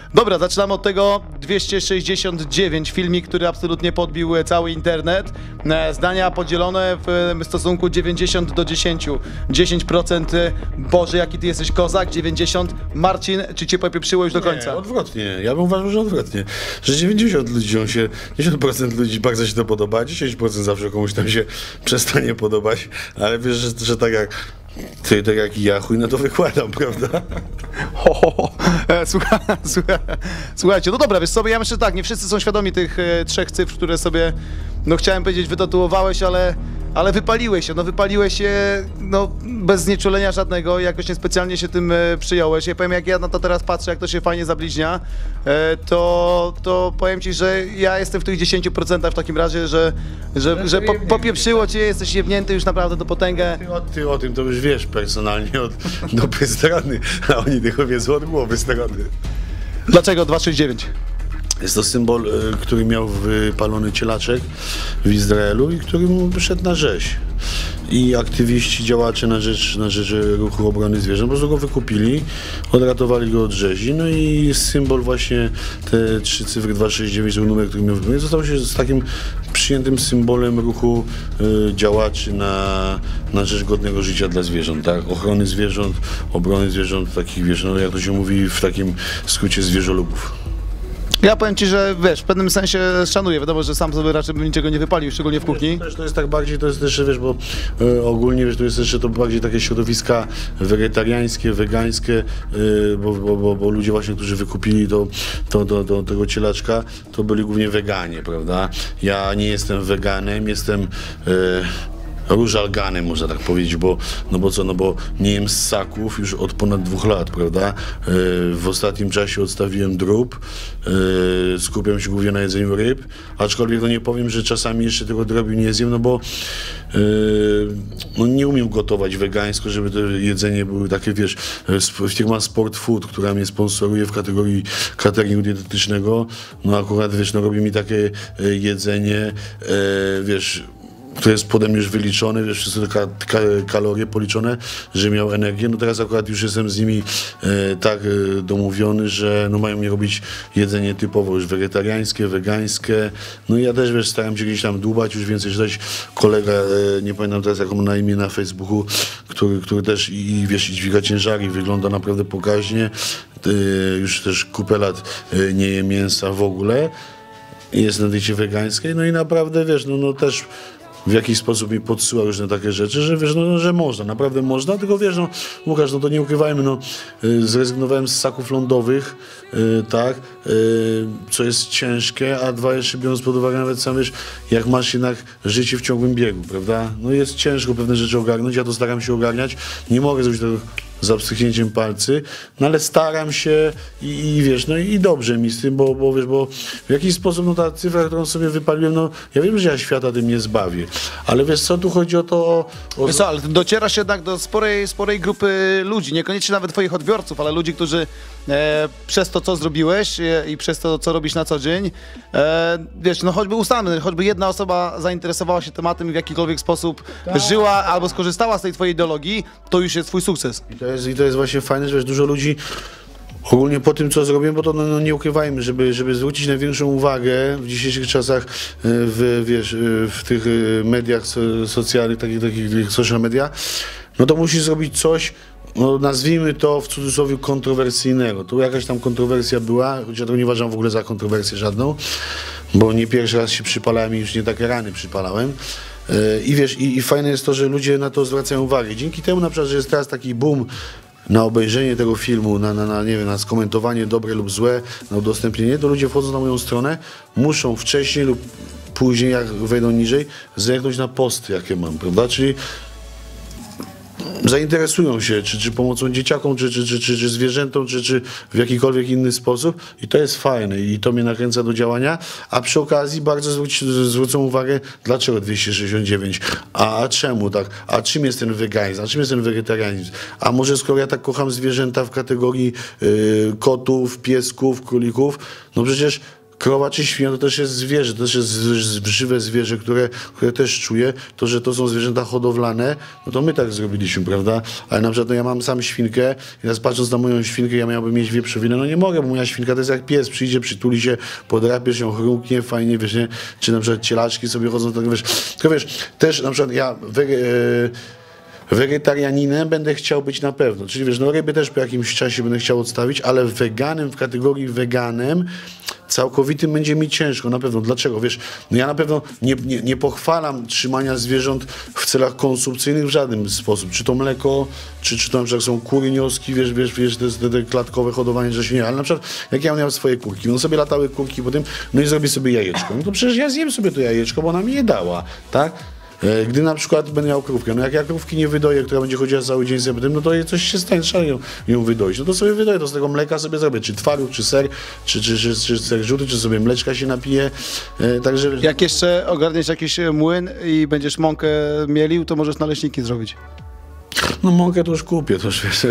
Dobra, zaczynamy od tego 269, filmik, który absolutnie podbił cały internet. Zdania podzielone w stosunku 90 do 10. 10% Boże, jaki ty jesteś kozak, 90 Marcin, czy cię popieprzyło już do końca? Nie, odwrotnie. Ja bym uważał, że odwrotnie. Że 90 ludzi, 10% ludzi bardzo się to podoba, 10% zawsze komuś tam się przestanie podobać, ale wiesz, że tak jak ty, tak jak i ja, chuj na to wykładam, prawda? Słuchajcie, no dobra, wiesz sobie, ja myślę, że tak, nie wszyscy są świadomi tych trzech cyfr, które sobie, no chciałem powiedzieć, wytatuowałeś, ale wypaliłeś się, no bez znieczulenia żadnego, jakoś niespecjalnie się tym przyjąłeś. Ja powiem, jak ja na to teraz patrzę, jak to się fajnie zabliźnia, to powiem ci, że ja jestem w tych 10% w takim razie, że popieprzyło cię, jesteś jebnięty już naprawdę do potęgę. Ty o tym to już wiesz personalnie od dupy strony, a oni tylko wiedzą od głowy strony. Dlaczego 269? Jest to symbol, który miał wypalony cielaczek w Izraelu i który mu wyszedł na rzeź. I aktywiści, działacze na rzecz ruchu obrony zwierząt po prostu go wykupili, odratowali go od rzezi. No i symbol właśnie, te 3 cyfry 269, to numer, który miał wypełnić, został się z takim przyjętym symbolem ruchu działaczy na rzecz godnego życia dla zwierząt, tak? Ochrony zwierząt, obrony zwierząt, takich, wiesz, no jak to się mówi w takim skrócie, zwierzolubów. Ja powiem ci, że wiesz, w pewnym sensie szanuję. Wiadomo, że sam sobie raczej bym niczego nie wypalił, szczególnie w kuchni. To jest tak bardziej, to jest też, wiesz, bo ogólnie, wiesz, to jest jeszcze to bardziej takie środowiska wegetariańskie, wegańskie, bo ludzie właśnie, którzy wykupili tego cielaczka, to byli głównie weganie, prawda? Ja nie jestem weganem, jestem różalganem, można tak powiedzieć, bo nie jem ssaków już od ponad 2 lat, prawda? W ostatnim czasie odstawiłem drób, skupiam się głównie na jedzeniu ryb, aczkolwiek no nie powiem, że czasami jeszcze tego drobiu nie zjem, no bo no nie umiem gotować wegańsko, żeby to jedzenie było takie, wiesz, firma Sport Food, która mnie sponsoruje w kategorii cateringu dietetycznego, no akurat, wiesz, no robi mi takie jedzenie, wiesz, to jest pode mnie już wyliczone, wiesz, wszystkie kalorie policzone, że miał energię. No teraz akurat już jestem z nimi tak domówiony, że no mają mi robić jedzenie typowo już wegetariańskie, wegańskie. No i ja też, wiesz, staram się gdzieś tam dłubać, już więcej czytać. Kolega, nie pamiętam teraz jak on ma na imię na Facebooku, który też wiesz, dźwiga ciężary, wygląda naprawdę pokaźnie. Już też kupę lat nie je mięsa w ogóle. Jest na diecie wegańskiej, no i naprawdę, wiesz, no też w jakiś sposób mi podsyła różne takie rzeczy, że wiesz, no, że można, naprawdę można, tylko wiesz, no Łukasz, no to nie ukrywajmy, no zrezygnowałem z ssaków lądowych, tak, co jest ciężkie, a 2 jeszcze biorąc pod uwagę nawet sam, wiesz, jak masz jednak życie w ciągłym biegu, prawda, no jest ciężko pewne rzeczy ogarnąć, ja to staram się ogarniać, nie mogę zrobić tego za pstryknięciem palcy, no ale staram się i wiesz, no i dobrze mi z tym, bo wiesz, bo w jakiś sposób, no ta cyfra, którą sobie wypaliłem, no ja wiem, że ja świata tym nie zbawię, ale wiesz co, tu chodzi o to... Wiesz co, ale docierasz jednak do sporej grupy ludzi, niekoniecznie nawet twoich odbiorców, ale ludzi, którzy przez to, co zrobiłeś i przez to, co robisz na co dzień, wiesz, no choćby jedna osoba zainteresowała się tematem i w jakikolwiek sposób żyła albo skorzystała z tej twojej ideologii, to już jest twój sukces. I to jest właśnie fajne, że wiesz, dużo ludzi ogólnie po tym, co zrobiłem, bo to no nie ukrywajmy, żeby zwrócić największą uwagę w dzisiejszych czasach w tych mediach socjalnych, takich social media, no to musisz zrobić coś, no nazwijmy to w cudzysłowie kontrowersyjnego. Tu jakaś tam kontrowersja była, chociaż ja to nie uważam w ogóle za kontrowersję żadną, bo nie pierwszy raz się przypalałem i już nie takie rany przypalałem. I wiesz, i fajne jest to, że ludzie na to zwracają uwagę. Dzięki temu na przykład, że jest teraz taki boom na obejrzenie tego filmu, nie wiem, na skomentowanie dobre lub złe, na udostępnienie, to ludzie wchodzą na moją stronę, muszą wcześniej lub później, jak wejdą niżej, zerknąć na posty, jakie mam, prawda? Czyli zainteresują się, czy pomocą dzieciakom, czy zwierzętom, czy w jakikolwiek inny sposób i to jest fajne i to mnie nakręca do działania, a przy okazji bardzo zwrócą uwagę, dlaczego 269, a czemu tak, a czym jest ten weganizm, a czym jest ten wegetarianizm, a może skoro ja tak kocham zwierzęta w kategorii kotów, piesków, królików, no przecież krowa czy świnia to też jest zwierzę, to też jest żywe zwierzę, które też czuje. To, że to są zwierzęta hodowlane, no to my tak zrobiliśmy, prawda? Ale na przykład no ja mam sam świnkę i teraz patrząc na moją świnkę, ja miałbym mieć wieprzowinę, no nie mogę, bo moja świnka to jest jak pies, przyjdzie, przytuli się, podrapiesz ją, chrumknie, fajnie, wiesz, nie? Czy na przykład cielaczki sobie chodzą, tak wiesz. Tylko wiesz, też na przykład ja wegetarianinem będę chciał być na pewno. Czyli wiesz, no ryby też po jakimś czasie będę chciał odstawić, ale weganem w kategorii weganem całkowitym będzie mi ciężko, na pewno. Dlaczego? Wiesz, no ja na pewno nie pochwalam trzymania zwierząt w celach konsumpcyjnych w żaden sposób. Czy to mleko, czy to na przykład są kury, nioski, wiesz, te klatkowe hodowanie, że się nie. Ale na przykład, jak ja miałem swoje kurki, no sobie latały kurki po tym, no i zrobię sobie jajeczko. No to przecież ja zjem sobie to jajeczko, bo ona mi je dała, tak? Gdy na przykład będę miał krówkę, no jak ja krówki nie wydoję, która będzie chodziła cały dzień sobie po tym, no to coś się stanie, trzeba ją wydoić. No to sobie wydoję, to z tego mleka sobie zrobię, czy twaróg, czy ser, czy ser żółty, czy sobie mleczka się napije. Także... Jak jeszcze ogarniesz jakiś młyn i będziesz mąkę mielił, to możesz naleśniki zrobić. No mąkę to już kupię, to już wiesz,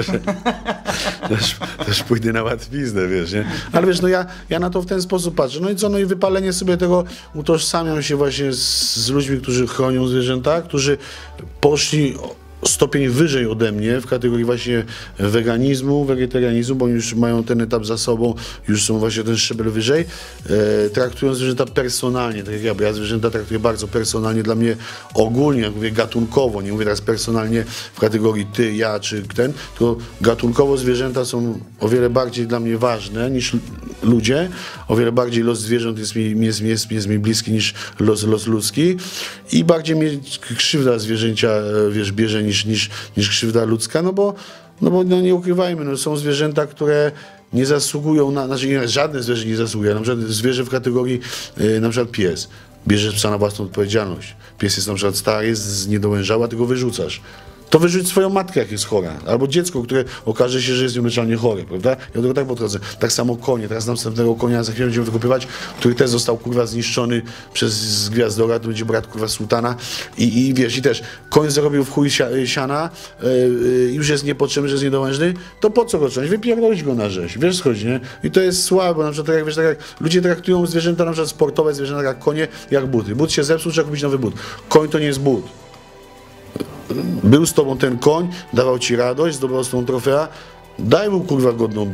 też pójdę na łatwiznę, wiesz, nie? Ale wiesz, no ja na to w ten sposób patrzę. No i co, no i wypalenie sobie tego, utożsamiam się właśnie z ludźmi, którzy chronią zwierzęta, którzy poszli stopień wyżej ode mnie w kategorii właśnie weganizmu, wegetarianizmu, bo oni już mają ten etap za sobą, już są właśnie ten szczebel wyżej, traktują zwierzęta personalnie, tak jak ja, bo ja zwierzęta traktuję bardzo personalnie, dla mnie ogólnie, jak mówię gatunkowo, nie mówię teraz personalnie w kategorii ty, ja czy ten, tylko gatunkowo zwierzęta są o wiele bardziej dla mnie ważne niż ludzie, o wiele bardziej los zwierząt jest mi bliski niż los ludzki i bardziej mnie krzywda zwierzęcia, wiesz, bierze niż krzywda ludzka, no bo nie ukrywajmy, no są zwierzęta, które nie zasługują na, znaczy żadne zwierzę nie zasługuje, na przykład zwierzę w kategorii, na przykład pies, bierzesz psa na własną odpowiedzialność, pies jest na przykład stary, jest niedołężały, a ty go wyrzucasz. To wyrzuć swoją matkę, jak jest chora. Albo dziecko, które okaże się, że jest nieuleczalnie chore, prawda? Ja do tego tak podchodzę. Tak samo konie. Teraz następnego konia za chwilę będziemy wykupywać, który też został, kurwa, zniszczony przez Gwiazdora, to będzie brat, kurwa, sułtana. I wiesz, i też koń zarobił w chuj siana, już jest niepotrzebny, że jest niedołężny, to po co go trzymać? Wypierdolić go na rzeź. Wiesz, chodzi, nie? I to jest słabe, na przykład, tak jak, wiesz, tak jak ludzie traktują zwierzęta, na przykład sportowe zwierzęta, jak konie, jak buty. But się zepsuł, trzeba kupić nowy but. Koń to nie jest but. Był z tobą ten koń, dawał ci radość, zdobywał z tą trofea, daj mu, kurwa,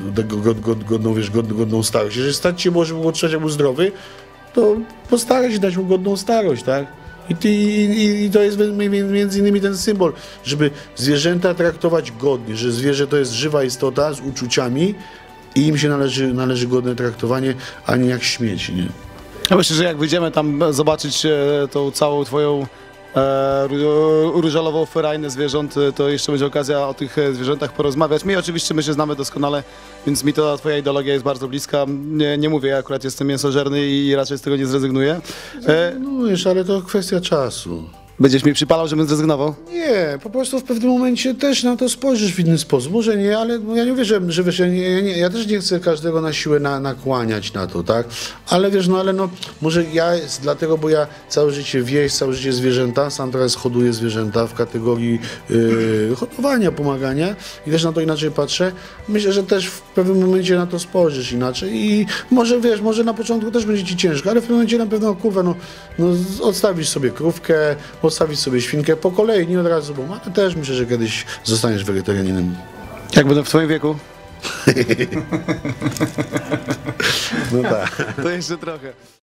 godną starość. Jeżeli stać się może było trzeba, jak był zdrowy, to postaraj się dać mu godną starość, tak? I to jest między innymi ten symbol, żeby zwierzęta traktować godnie, że zwierzę to jest żywa istota z uczuciami i im się należy godne traktowanie, a nie jak śmieci, nie? Ja myślę, że jak wyjdziemy tam zobaczyć tą całą twoją różalową ferajnę zwierząt, to jeszcze będzie okazja o tych zwierzętach porozmawiać. My się znamy doskonale, więc mi to twoja ideologia jest bardzo bliska. Nie mówię, ja akurat jestem mięsożerny i raczej z tego nie zrezygnuję. No wiesz, ale to kwestia czasu. Będziesz mi przypalał, żebym zrezygnował? Nie, po prostu w pewnym momencie też na to spojrzysz w inny sposób. Może nie, ale ja nie mówię, że wiesz, ja też nie chcę każdego na siłę nakłaniać na to, tak? Ale wiesz, może ja jest dlatego, bo ja całe życie wieś, całe życie zwierzęta, sam teraz hoduję zwierzęta w kategorii hodowania, pomagania i też na to inaczej patrzę. Myślę, że też w pewnym momencie na to spojrzysz inaczej i może wiesz, może na początku też będzie ci ciężko, ale w pewnym momencie na pewno, kurwa, odstawisz sobie krówkę, odstawić sobie świnkę po kolei, nie od razu, bo ale też myślę, że kiedyś zostaniesz wegetarianinem. Jak będę w twoim wieku? No tak. To jeszcze trochę.